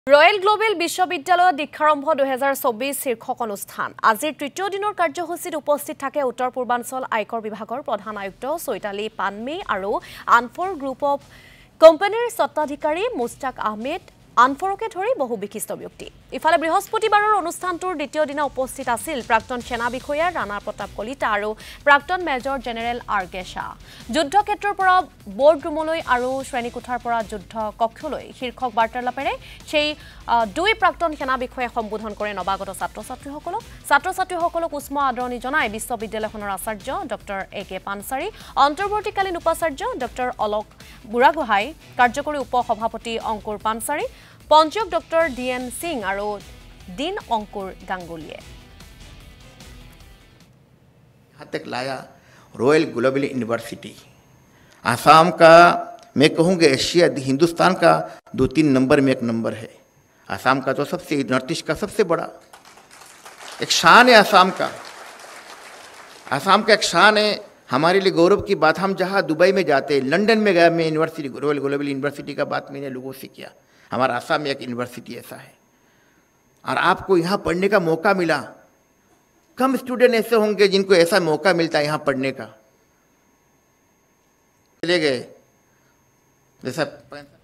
Royal global বিশ্ববিদ্যালয় দীক্ষাৰম্ভ 2024 শীৰ্ষক অনুষ্ঠান আজিৰ তৃতীয় দিনৰ কাৰ্যসূচীত উপস্থিত থাকে উত্তৰ পূৰ্বাঞ্চল আয়কৰ বিভাগৰ প্ৰধান আয়ুক্ত চৈতালী পানমে আৰু আনফৰ গ্ৰুপ অফ কোম্পানীৰ স্বত্বাধিকাৰী মুস্তাক আহমেদ আনফৰকে ধৰি বহু বিশিষ্ট ব্যক্তি ইফালে বৃহস্পতিবাৰৰ অনুষ্ঠানটোৰ দ্বিতীয় দিনা উপস্থিত আছিল প্ৰাক্তন সেনা বিষয়া ৰাণা প্ৰতাপ কলিতা আৰু প্ৰাক্তন major general R K Shah যুদ্ধক্ষেত্ৰৰ পৰা বৰ্ডৰুমলৈ আৰু শ্ৰেণীকোঠাৰ পৰা যুদ্ধ কক্ষলৈ শীৰ্ষক বাৰ্তালাপেৰে সেই দুই প্ৰাক্তন সেনা বিষয়াই সম্বোধন কৰে নৱাগত ছাত্ৰ-ছাত্ৰীসকলক উষ্ম আদৰণি জনাই বিশ্ববিদ্যালয়খনৰ আচাৰ্য ডক্টৰ এ কে পানচাৰী অন্তৰ্বৰ্তীকালীন উপাচাৰ্য ডক্টৰ অলক বুঢ়াগোহাঁই কাৰ্যকৰী উপসভাপতি অংকুৰ পানচাৰী पंचक डॉक्टर डीएन सिंह और दीन अंकुर गांगुलिये यहाँ तक लाया रॉयल ग्लोबल यूनिवर्सिटी आसाम का मैं कहूँगा एशिया हिंदुस्तान का 2-3 नंबर में एक नंबर है। आसाम का तो सबसे नॉर्थ ईस्ट का सबसे बड़ा एक शान है। आसाम का एक शान है। हमारे लिए गौरव की बात, हम जहाँ दुबई में जाते लंदन में गया मैं यूनिवर्सिटी रॉयल ग्लोबल यूनिवर्सिटी का बात मैंने लोगों से किया। हमारा आसाम में एक यूनिवर्सिटी ऐसा है और आपको यहाँ पढ़ने का मौका मिला। कम स्टूडेंट ऐसे होंगे जिनको ऐसा मौका मिलता है यहाँ पढ़ने का। चले गए जैसा